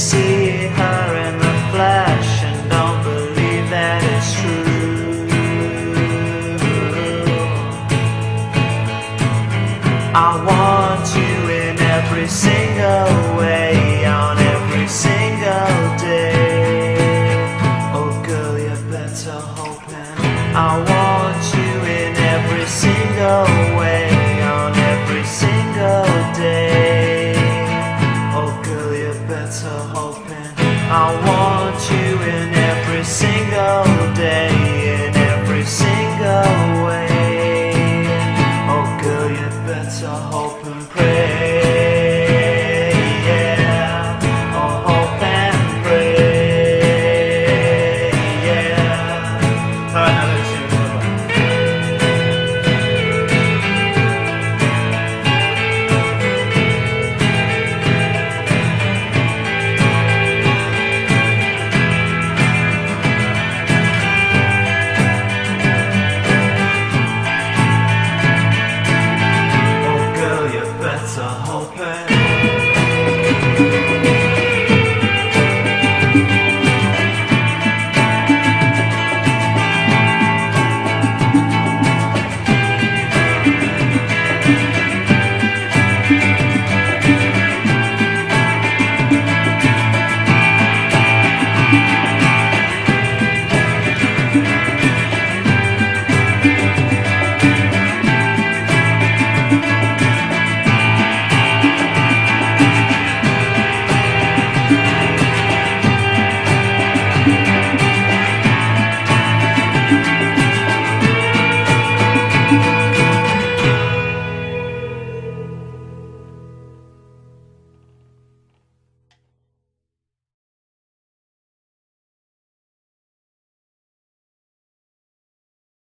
see her in the flesh and don't believe that it's true. I want you in every single way, on every single day. Oh girl, you better hoping. I want you in every single way, on every single day. Oh girl, you better hoping. I want you in every single day.